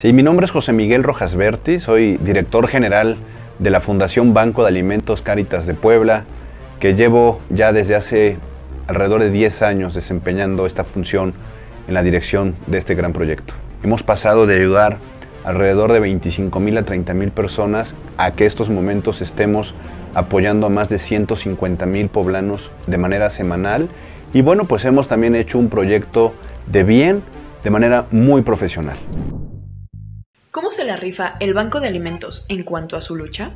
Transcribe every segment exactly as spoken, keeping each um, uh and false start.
Sí, mi nombre es José Miguel Rojas Berti, soy director general de la Fundación Banco de Alimentos Cáritas de Puebla, que llevo ya desde hace alrededor de diez años desempeñando esta función en la dirección de este gran proyecto. Hemos pasado de ayudar alrededor de veinticinco mil a treinta mil personas a que estos momentos estemos apoyando a más de ciento cincuenta mil poblanos de manera semanal. Y bueno, pues hemos también hecho un proyecto de bien de manera muy profesional. ¿Cómo se la rifa el Banco de Alimentos en cuanto a su lucha?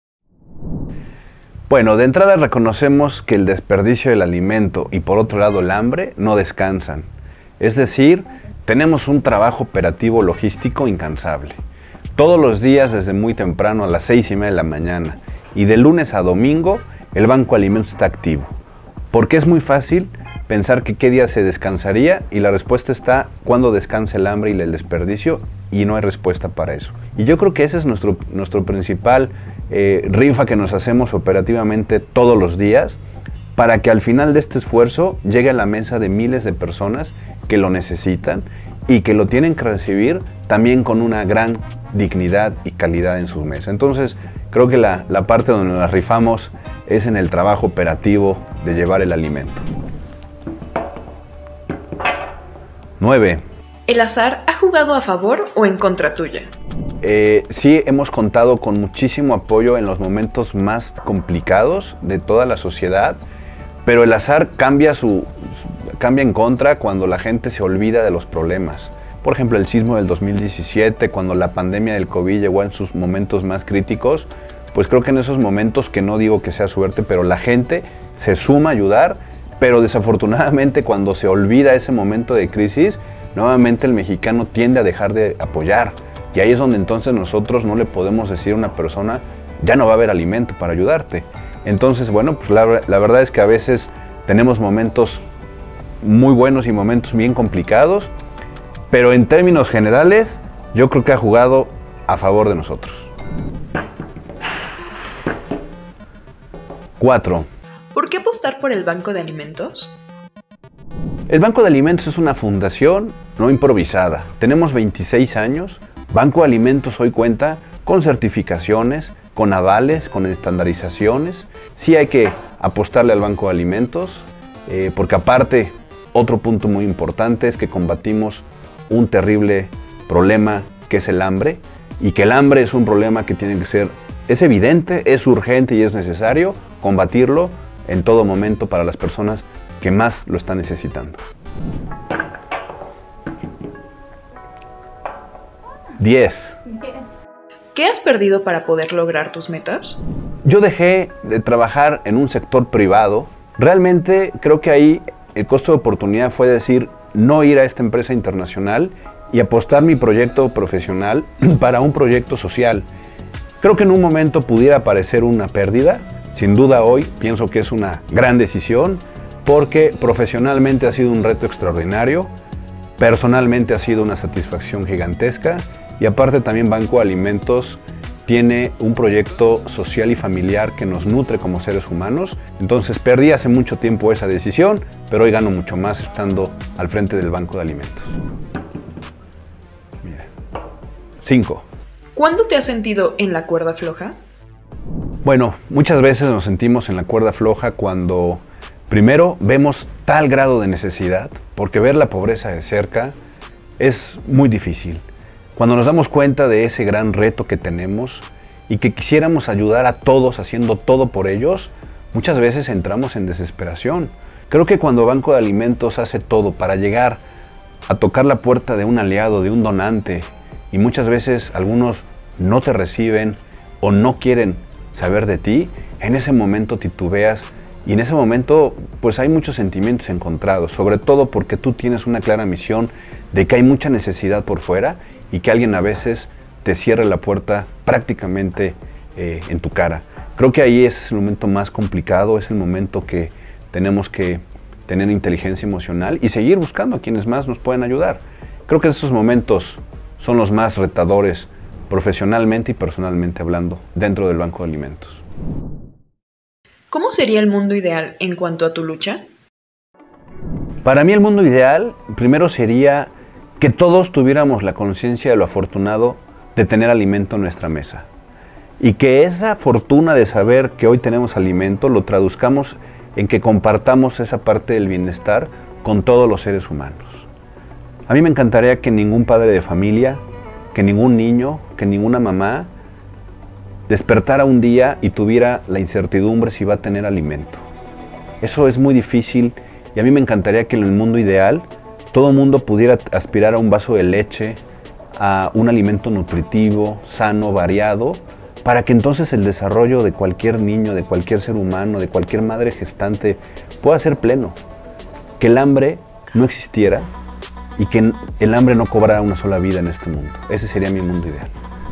Bueno, de entrada reconocemos que el desperdicio del alimento y por otro lado el hambre no descansan. Es decir, tenemos un trabajo operativo logístico incansable. Todos los días desde muy temprano a las seis y media de la mañana y de lunes a domingo el Banco de Alimentos está activo. Porque es muy fácil pensar que qué día se descansaría y la respuesta está cuando descansa el hambre y el desperdicio y no hay respuesta para eso. Y yo creo que ese es nuestro, nuestro principal eh, rifa que nos hacemos operativamente todos los días para que al final de este esfuerzo llegue a la mesa de miles de personas que lo necesitan y que lo tienen que recibir también con una gran dignidad y calidad en su mesa. Entonces creo que la, la parte donde nos rifamos es en el trabajo operativo de llevar el alimento. nueve. ¿El azar ha jugado a favor o en contra tuya? Eh, sí, hemos contado con muchísimo apoyo en los momentos más complicados de toda la sociedad, pero el azar cambia, su, cambia en contra cuando la gente se olvida de los problemas. Por ejemplo, el sismo del dos mil diecisiete, cuando la pandemia del COVID llegó en sus momentos más críticos, pues creo que en esos momentos, que no digo que sea suerte, pero la gente se suma a ayudar, pero desafortunadamente cuando se olvida ese momento de crisis, nuevamente el mexicano tiende a dejar de apoyar. Y ahí es donde entonces nosotros no le podemos decir a una persona, ya no va a haber alimento para ayudarte. Entonces, bueno, pues la, la verdad es que a veces tenemos momentos muy buenos y momentos bien complicados, pero en términos generales, yo creo que ha jugado a favor de nosotros. Cuatro. ¿Por qué apostar por el Banco de Alimentos? El Banco de Alimentos es una fundación no improvisada. Tenemos veintiséis años. Banco de Alimentos hoy cuenta con certificaciones, con avales, con estandarizaciones. Sí hay que apostarle al Banco de Alimentos, eh, porque aparte, otro punto muy importante es que combatimos un terrible problema que es el hambre, y que el hambre es un problema que tiene que ser, es evidente, es urgente y es necesario combatirlo en todo momento para las personas que más lo están necesitando. diez. ¿Qué has perdido para poder lograr tus metas? Yo dejé de trabajar en un sector privado. Realmente creo que ahí el costo de oportunidad fue decir no ir a esta empresa internacional y apostar mi proyecto profesional para un proyecto social. Creo que en un momento pudiera parecer una pérdida. Sin duda hoy pienso que es una gran decisión porque profesionalmente ha sido un reto extraordinario, personalmente ha sido una satisfacción gigantesca y aparte también Banco de Alimentos tiene un proyecto social y familiar que nos nutre como seres humanos. Entonces perdí hace mucho tiempo esa decisión, pero hoy gano mucho más estando al frente del Banco de Alimentos. Mira. cinco. ¿Cuándo te has sentido en la cuerda floja? Bueno, muchas veces nos sentimos en la cuerda floja cuando primero vemos tal grado de necesidad, porque ver la pobreza de cerca es muy difícil. Cuando nos damos cuenta de ese gran reto que tenemos y que quisiéramos ayudar a todos haciendo todo por ellos, muchas veces entramos en desesperación. Creo que cuando Banco de Alimentos hace todo para llegar a tocar la puerta de un aliado, de un donante, y muchas veces algunos no te reciben o no quieren saber de ti, en ese momento titubeas y en ese momento pues hay muchos sentimientos encontrados, sobre todo porque tú tienes una clara misión de que hay mucha necesidad por fuera y que alguien a veces te cierra la puerta prácticamente eh, en tu cara. Creo que ahí es el momento más complicado, es el momento que tenemos que tener inteligencia emocional y seguir buscando a quienes más nos pueden ayudar. Creo que esos momentos son los más retadores profesionalmente y personalmente hablando dentro del Banco de Alimentos. ¿Cómo sería el mundo ideal en cuanto a tu lucha? Para mí el mundo ideal primero sería que todos tuviéramos la conciencia de lo afortunado de tener alimento en nuestra mesa. Y que esa fortuna de saber que hoy tenemos alimento lo traduzcamos en que compartamos esa parte del bienestar con todos los seres humanos. A mí me encantaría que ningún padre de familia, que ningún niño, que ninguna mamá despertara un día y tuviera la incertidumbre si va a tener alimento. Eso es muy difícil y a mí me encantaría que en el mundo ideal todo el mundo pudiera aspirar a un vaso de leche, a un alimento nutritivo, sano, variado, para que entonces el desarrollo de cualquier niño, de cualquier ser humano, de cualquier madre gestante pueda ser pleno. Que el hambre no existiera y que el hambre no cobrara una sola vida en este mundo. Ese sería mi mundo ideal.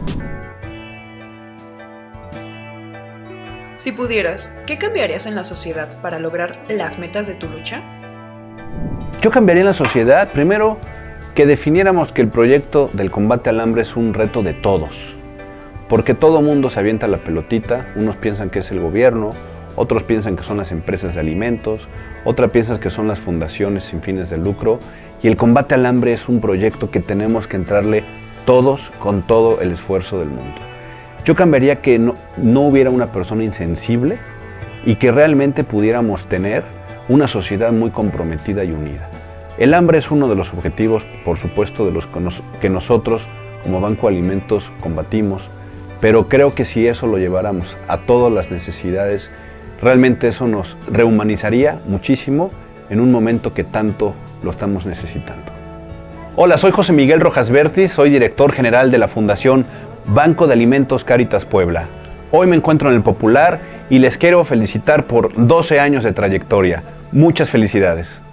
Si pudieras, ¿qué cambiarías en la sociedad para lograr las metas de tu lucha? Yo cambiaría en la sociedad, primero, que definiéramos que el proyecto del combate al hambre es un reto de todos. Porque todo mundo se avienta la pelotita, unos piensan que es el gobierno, otros piensan que son las empresas de alimentos, otras piensan que son las fundaciones sin fines de lucro, y el combate al hambre es un proyecto que tenemos que entrarle todos con todo el esfuerzo del mundo. Yo cambiaría que no, no hubiera una persona insensible y que realmente pudiéramos tener una sociedad muy comprometida y unida. El hambre es uno de los objetivos, por supuesto, de los que nosotros como Banco de Alimentos combatimos, pero creo que si eso lo lleváramos a todas las necesidades, realmente eso nos rehumanizaría muchísimo en un momento que tanto lo estamos necesitando. Hola, soy José Miguel Rojas Bertis, soy director general de la Fundación Banco de Alimentos Cáritas Puebla. Hoy me encuentro en el Popular y les quiero felicitar por doce años de trayectoria. Muchas felicidades.